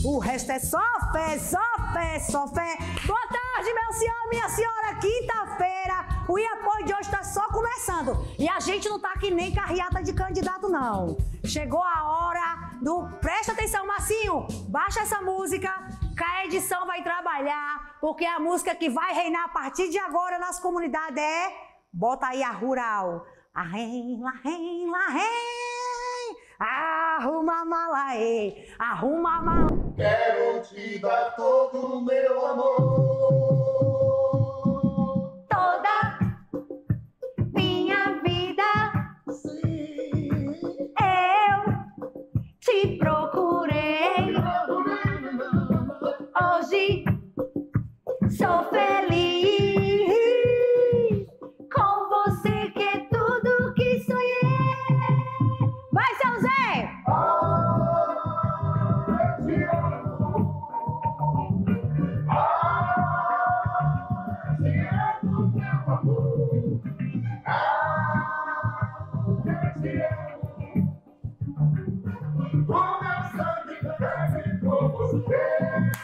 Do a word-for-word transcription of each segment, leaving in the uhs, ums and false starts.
O resto é só fé, só fé, só fé. Boa tarde, meu senhor, minha senhora. Quinta-feira, o Iapoio de hoje tá só começando. E a gente não tá aqui nem carreata de candidato, não. Chegou a hora do... Presta atenção, Marcinho. Baixa essa música, que a edição vai trabalhar, porque a música que vai reinar a partir de agora nas comunidades é... Bota aí a rural. Arrém, larrém, larrém. Arruma a mala, ei. Arruma a mala. Quero te dar todo o meu amor. Toda minha vida. Sim. Eu te procurei. Hoje sou feliz com você, que é tudo que sonhei. Vai, seu Zé! Ah, eu te amo. Ah, te amo, meu amor. Ah, eu te amo. O meu sangue bebe por você.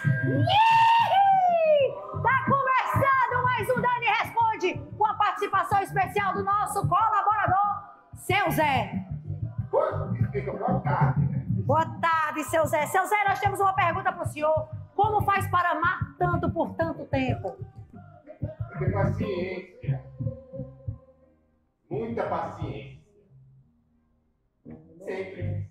Tá começando mais um Dani Responde, com a participação especial do nosso colaborador, seu Zé. Boa tarde, né? Boa tarde, seu Zé. Seu Zé, nós temos uma pergunta para o senhor. Como faz para amar tanto por tanto tempo? Ter paciência. Muita paciência. Sempre.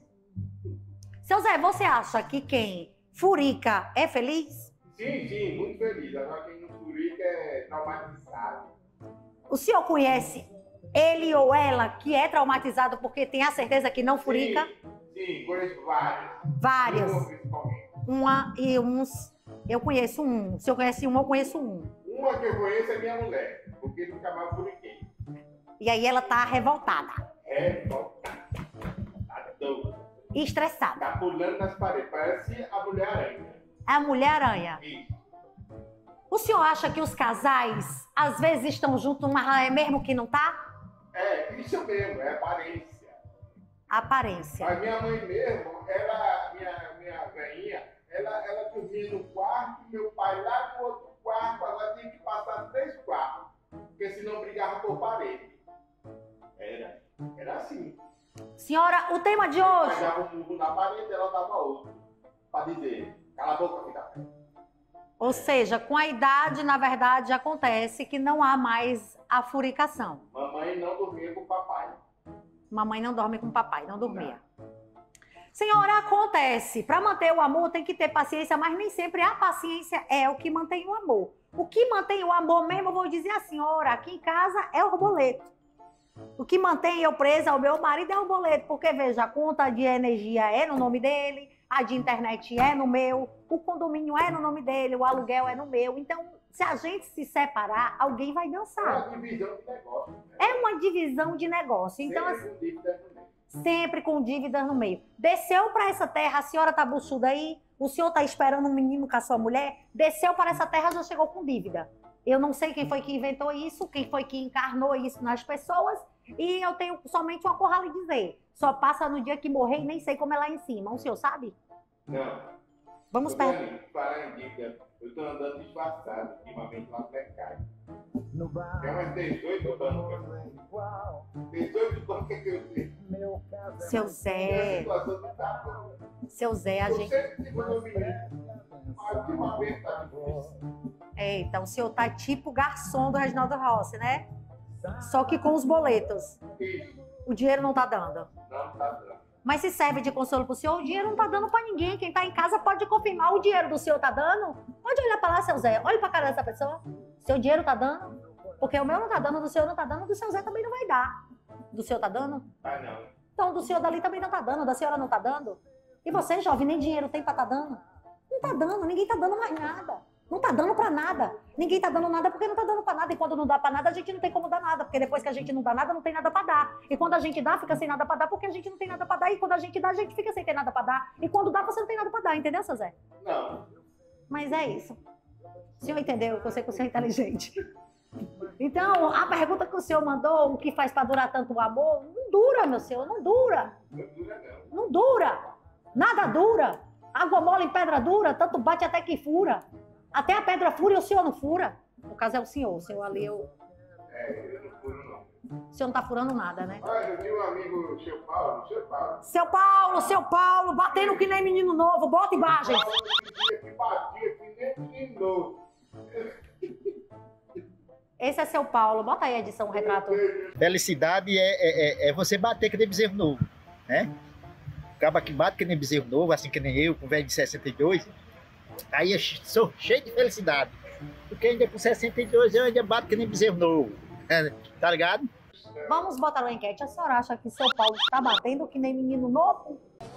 Seu Zé, você acha que quem furica é feliz? Sim, sim, muito feliz. Agora quem não furica é traumatizado. O senhor conhece ele ou ela que é traumatizado porque tem a certeza que não furica? Sim, sim, conheço vários. Vários. Uma, principalmente. Uma e uns... Eu conheço um. Se eu conhece um, eu conheço um. Uma que eu conheço é minha mulher, porque nunca mais furiquei. E aí ela tá revoltada. Revoltada. Tá doida. E estressada. Tá pulando nas paredes. Parece a Mulher-Aranha. É a Mulher-Aranha. Isso. O senhor acha que os casais às vezes estão juntos, mas é mesmo que não tá? É, isso mesmo, é aparência. Aparência. Mas minha mãe mesmo, ela, minha, minha velhinha, ela, ela dormia no quarto, meu pai lá no outro quarto, ela tinha que passar três quartos, porque senão brigava por parede. Era, era assim. Senhora, o tema de Pai hoje... dava um murro na parede, ela dava outro, para dizer, cala a boca, filha. Ou seja, com a idade, na verdade, acontece que não há mais a furicação. Mamãe não dormia com o papai. Mamãe não dorme com o papai, não dormia. Senhora, acontece. Para manter o amor tem que ter paciência, mas nem sempre a paciência é o que mantém o amor. O que mantém o amor mesmo, eu vou dizer a senhora, aqui em casa é o boleto. O que mantém eu presa ao meu marido é o boleto, porque veja, a conta de energia é no nome dele, a de internet é no meu, o condomínio é no nome dele, o aluguel é no meu. Então, se a gente se separar, alguém vai É dançar. uma divisão de negócio. Né? É uma divisão de negócio. Então, Sempre assim, com dívida no meio. sempre com dívidas no meio. Desceu para essa terra, a senhora tá buchuda aí, o senhor tá esperando um menino com a sua mulher, desceu para essa terra, já chegou com dívida. Eu não sei quem foi que inventou isso, quem foi que encarnou isso nas pessoas, e eu tenho somente uma coisa a lhe dizer. Só passa no dia que morrer e nem sei como é lá em cima. O senhor sabe? Não. Vamos Ô, perto. Dani, falar em dívida, eu tô andando disfarçado ultimamente lá no mercado. Tem umas dezoito bancas. dezoito bancas que eu tenho. Seu E a Zé, situação não tá boa. seu Zé, a Eu gente... sempre tive no menino. Mas ultimamente tá difícil. Eita, o senhor tá tipo garçom do Reginaldo Rossi, né? Só que com os boletos. Isso, O dinheiro não tá dando. não tá dando. Mas se serve de consolo pro senhor, o dinheiro não tá dando pra ninguém. Quem tá em casa pode confirmar. O dinheiro do senhor tá dando? Pode olhar pra lá, seu Zé. Olha pra cara dessa pessoa. Seu dinheiro tá dando? Porque o meu não tá dando, do senhor não tá dando, do seu Zé também não vai dar. Do senhor tá dando? Ah, não. Então, do senhor dali também não tá dando, da senhora não tá dando. E você, jovem, nem dinheiro tem pra tá dando? Não tá dando, ninguém tá dando mais nada. Não tá dando pra nada. Ninguém tá dando nada porque não tá dando pra nada. E quando não dá pra nada, a gente não tem como dar nada. Porque depois que a gente não dá nada, não tem nada pra dar. E quando a gente dá, fica sem nada pra dar porque a gente não tem nada pra dar. E quando a gente dá, a gente fica sem ter nada pra dar. E quando dá, você não tem nada pra dar. Entendeu, seu Zé? Não. Mas é isso. O senhor entendeu? Que eu sei que o senhor é inteligente. Então, a pergunta que o senhor mandou, o que faz pra durar tanto o amor, não dura, meu senhor. Não dura. Não dura, não. Não dura. Nada dura. Água mole em pedra dura, tanto bate até que fura. Até a pedra fura e o senhor não fura. No caso é o senhor, o senhor ali eu... É, eu não furo não. O senhor não tá furando nada, né? Mas eu tinha um amigo, o seu Paulo, o seu Paulo. Seu Paulo, seu Paulo, batendo que nem menino novo, bota imagens. O Paulo dizia que batia que nem menino novo. Esse é seu Paulo, bota aí a edição, o retrato. Felicidade é, é, é você bater que nem bezerro novo, né? Acaba que bate que nem bezerro novo, assim que nem eu, com velho de sessenta e dois. Aí eu sou cheio de felicidade. Porque ainda com sessenta e dois eu ainda bato que nem bezerro novo. Tá ligado? Vamos botar uma enquete. A senhora acha que seu Paulo está batendo que nem menino novo?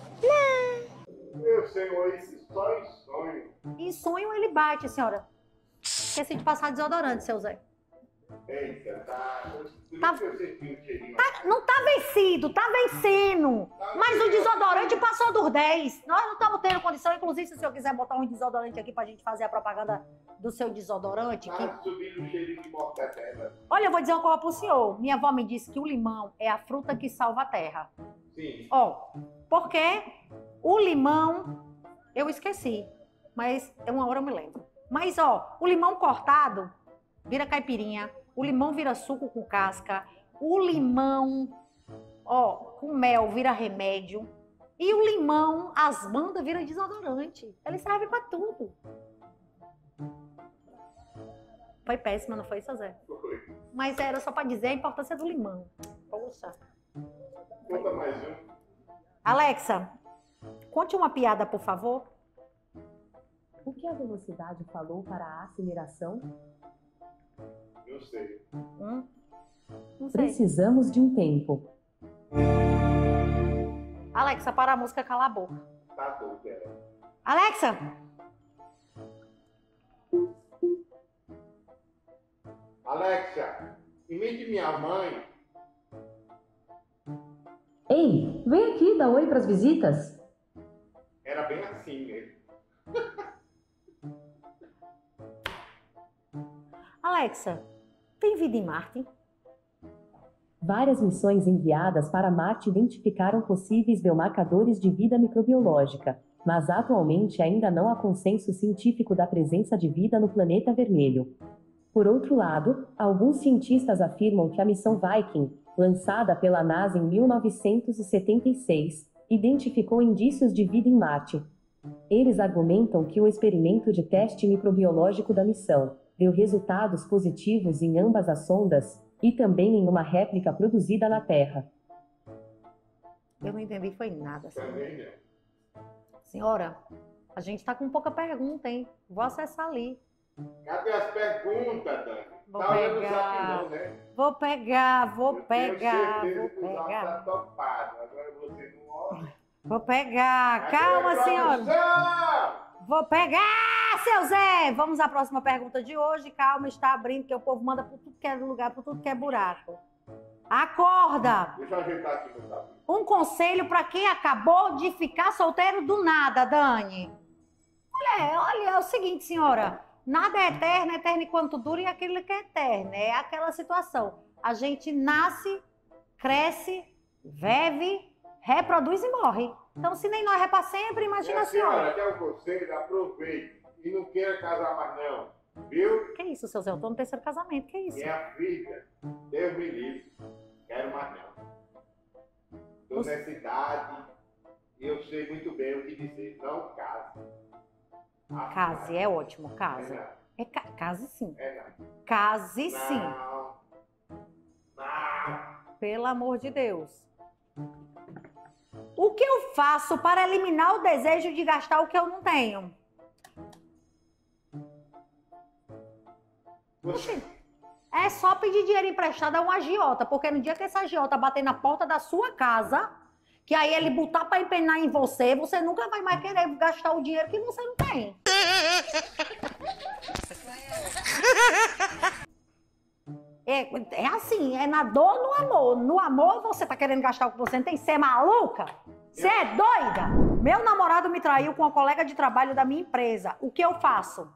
Meu senhor, esse só em sonho. Em sonho ele bate, senhora. Esqueci de passar desodorante, seu Zé. Eita, tá. Por Tá- isso que eu senti um cheirinho. Tá- não tá vencido, tá vencendo. Mas o desodorante passou dos dez. Nós não estamos tendo condição. Inclusive, se o senhor quiser botar um desodorante aqui pra gente fazer a propaganda do seu desodorante. Que... Tá subindo um cheirinho de mortadela. Olha, eu vou dizer uma coisa pro senhor. Minha avó me disse que o limão é a fruta que salva a terra. Sim. Ó, porque o limão, eu esqueci, mas uma hora eu me lembro. Mas, ó, o limão cortado vira caipirinha, o limão vira suco com casca, o limão, ó, com mel vira remédio, e o limão, as bandas, vira desodorante. Ele serve pra tudo. Foi péssima, não foi, seu Zé? Foi. Mas era só pra dizer a importância do limão. Poxa. Conta mais um. Alexa, conte uma piada, por favor. O que a velocidade falou para a aceleração? Não sei. Hum? Não sei. Precisamos de um tempo. Alexa, para a música, cala a boca. Tá doido, ela. Alexa! Alexa, imite minha mãe. Ei, vem aqui, dá oi para as visitas. Era bem assim mesmo. Alexa, tem vida em Marte? Várias missões enviadas para Marte identificaram possíveis biomarcadores de vida microbiológica, mas atualmente ainda não há consenso científico da presença de vida no planeta vermelho. Por outro lado, alguns cientistas afirmam que a missão Viking, lançada pela NASA em mil novecentos e setenta e seis, identificou indícios de vida em Marte. Eles argumentam que o experimento de teste microbiológico da missão deu resultados positivos em ambas as sondas e também em uma réplica produzida na Terra. Eu não entendi, foi nada. Senhora, Também não. senhora a gente tá com pouca pergunta, hein? Vou acessar ali. Cadê as perguntas, Dani? Vou Tá olhando o pegar. zap não, né? Vou pegar, vou Eu pegar, tenho vou certeza que o zap pegar. tá topado. Agora você não olha. Vou pegar. Cadê Calma, a senhora. produção? Vou pegar, seu Zé! Vamos à próxima pergunta de hoje. Calma, está abrindo, que o povo manda por tudo que é lugar, por tudo que é buraco. Acorda! Deixa eu ajeitar aqui no zap. Um conselho para quem acabou de ficar solteiro do nada, Dani. Olha, olha, é o seguinte, senhora. Nada é eterno, é eterno enquanto dura e aquilo que é eterno. É aquela situação. A gente nasce, cresce, vive, reproduz e morre. Então, se nem nós é para sempre, imagina Minha a senhora. senhora, quer um conselho? Aproveite. E não queira casar mais não. Viu? Que isso, seu Zé? Eu tô no terceiro casamento. Que isso? Minha filha, Deus me livre. Quero mais não. Estou Você- nessa idade e eu sei muito bem o que dizer. Não case. Ah, Case, é ótimo, É case. não. É ca- case sim. É não. Case sim. Não. Não. Pelo amor de Deus. O que eu faço para eliminar o desejo de gastar o que eu não tenho? Você, É só pedir dinheiro emprestado a um agiota, porque no dia que esse agiota bater na porta da sua casa, que aí ele botar para empenar em você, você nunca vai mais querer gastar o dinheiro que você não tem. É, é assim, é na dor no amor. No amor você tá querendo gastar o que você não tem. Você é maluca? Você é doida? Meu namorado me traiu com uma colega de trabalho da minha empresa. O que eu faço?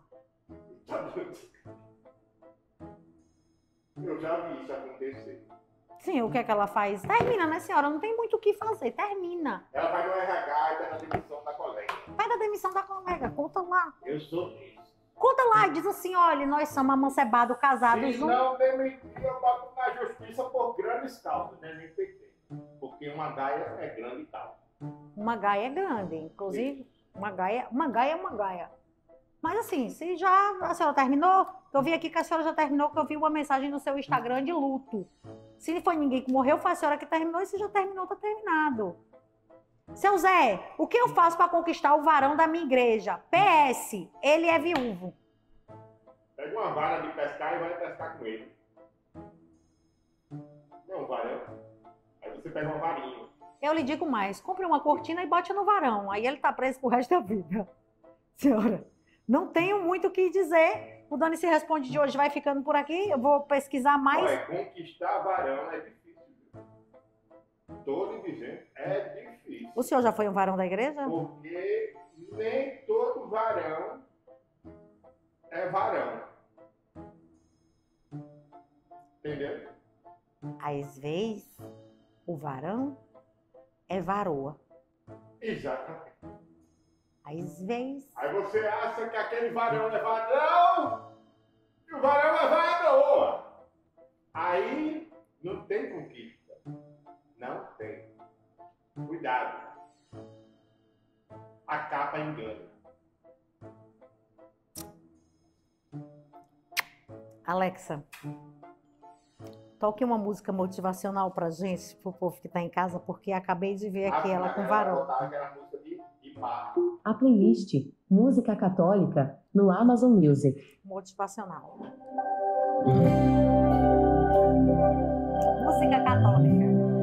eu já vi isso acontecer. Sim, o que é que ela faz? Termina, né, senhora? Não tem muito o que fazer. Termina. Ela vai no R H e tá na demissão da colega. Pede a demissão da colega, conta lá. Eu sou isso. Conta lá e diz assim, olha, nós somos amancebados, casados Se juntos. não demitir, eu boto na justiça por grandes causas, né? Nem P T. Porque uma gaia é grande e tal. Uma gaia é grande, inclusive, uma gaia, uma gaia é uma gaia. Mas assim, se já a senhora terminou, eu vi aqui que a senhora já terminou, que eu vi uma mensagem no seu Instagram de luto. Se não foi ninguém que morreu, foi a senhora que terminou, e se já terminou, tá terminado. Seu Zé, o que eu faço para conquistar o varão da minha igreja? P S, ele é viúvo. Pega uma vara de pescar e vai pescar com ele. Não, varão. Aí você pega uma varinha. Eu lhe digo mais, compre uma cortina e bote no varão, aí ele tá preso pro resto da vida. Senhora, não tenho muito o que dizer. O Dani Se Responde de hoje vai ficando por aqui, eu vou pesquisar mais. Olha, conquistar varão é difícil. Tô lhe dizendo, é difícil. O senhor já foi um varão da igreja? Porque nem todo varão é varão. Entendeu? Às vezes, o varão é varoa. Exatamente. Às vezes. Aí você acha que aquele varão é varão e o varão é varoa. Aí não tem conquista. Não tem. Cuidado. A capa engana. Alexa, toque uma música motivacional pra gente, pro povo que tá em casa, porque acabei de ver aqui Ah, ela com ela varão. botava aquela música de, de barra. A playlist Música Católica no Amazon Music. Motivacional. Música católica.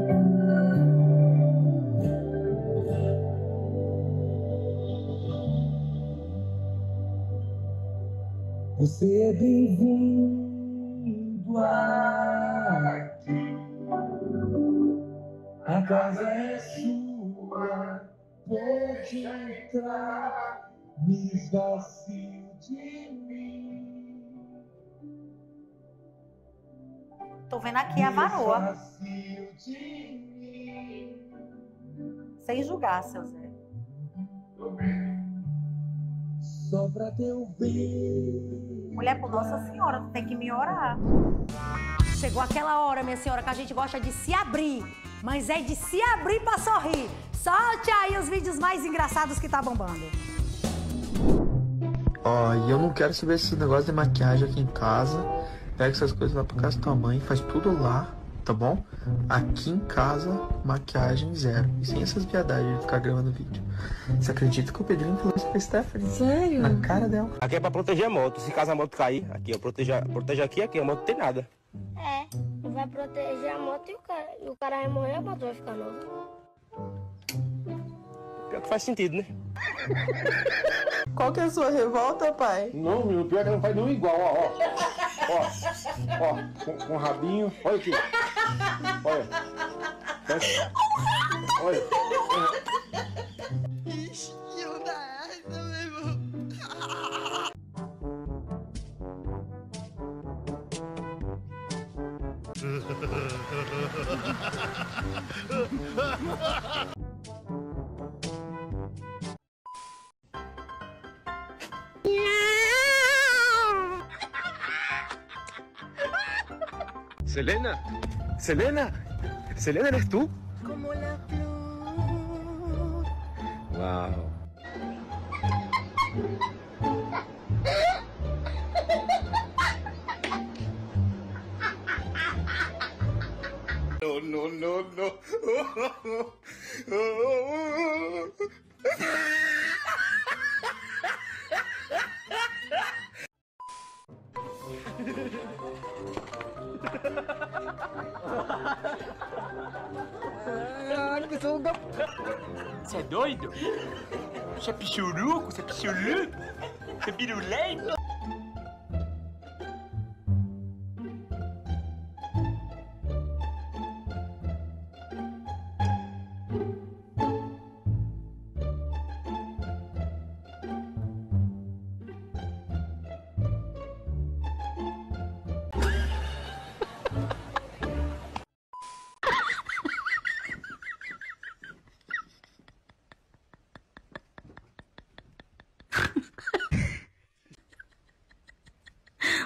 Você é bem-vindo aqui. A casa é sua, pode entrar, me esvazie de mim. Tô vendo aqui a varoa. Me esvazie de mim. Sem julgar, seu Zé. Tô vendo. Só pra teu ver. Mulher, por Nossa Senhora, tu tem que me orar. Chegou aquela hora, minha senhora, que a gente gosta de se abrir, mas é de se abrir pra sorrir. Solte aí os vídeos mais engraçados que tá bombando. Ó, e eu não quero saber esse negócio de maquiagem aqui em casa. Pega essas coisas lá pra casa da tua mãe, faz tudo lá, tá bom? Aqui em casa, maquiagem zero. E sem essas viadagens de ficar gravando vídeo. Você acredita que eu pedi uma influência pra Stephanie? Sério? Na cara dela. Aqui é pra proteger a moto. Se caso a moto cair, aqui, ó, proteja, proteja aqui, aqui, a moto não tem nada. É, vai proteger a moto e o cara, e o cara vai morrer, a moto vai ficar nova. Pior que faz sentido, né? Qual que é a sua revolta, pai? Não, meu, pior que não faz nenhum igual, ó, ó. Ó, ó, com, com rabinho. Olha aqui. Olha. Olha. Olha. Ixi, eu da essa, meu irmão. Selena? Selena? Selena, ¿eres tú? Como la flor. Wow. No, no, no, no. Você é doido? Você é pichuruco? Você é pichuruco? Você é pirulento?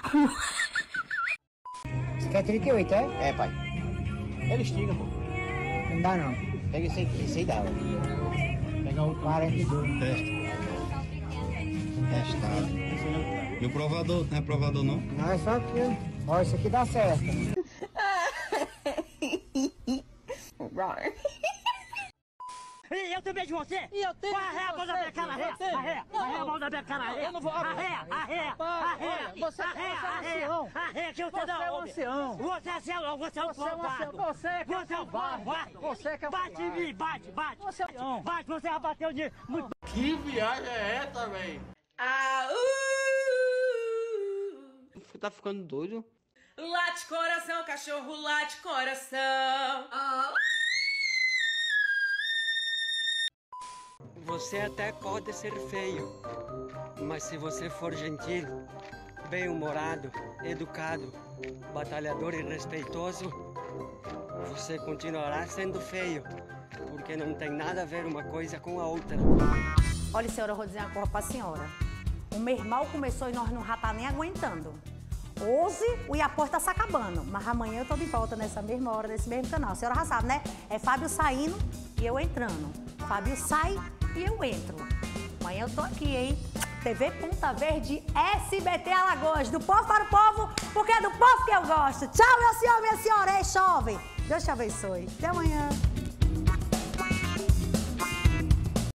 Você quer trinta e oito, é? É, pai. Ele estiga, pô. Não dá, não. Pega esse aí, esse aí dá, ó. Pega o quarenta e dois. Teste. Testado. E o provador, não é provador não? Não, é só aquilo. Ó, isso aqui dá certo. E eu também de você? E eu tenho. Arreia a mão da minha cara, arreia. Arreia, arreia a mão da minha cara, arreia. Eu não vou. Arreia, arreia, arreia. Você é ancião. Arreia que você não ouve. Você é um ancião. Você é ancião, você é um covarde. Você é Você é um covarde. Você que é um covarde. Bate em mim, bate, bate. Você é um Bate, você já bateu de... Que viagem é essa, velho? Ah, uh! Você tá ficando doido? Late coração, cachorro, late coração. Ah. Você até pode ser feio, mas se você for gentil, bem-humorado, educado, batalhador e respeitoso, você continuará sendo feio, porque não tem nada a ver uma coisa com a outra. Olha, senhora, eu vou dizer uma coisa pra senhora. O mês mal começou e nós não já tá nem aguentando. Hoje o Iapó tá se acabando, mas amanhã eu tô de volta nessa mesma hora, nesse mesmo canal. A senhora já sabe, né? É Fábio saindo e eu entrando. Fábio sai e eu entro. Amanhã eu tô aqui, hein? T V Ponta Verde, S B T Alagoas. Do povo para o povo, porque é do povo que eu gosto. Tchau, meu senhor, minha senhora. Ei, chove. Deus te abençoe. Até amanhã.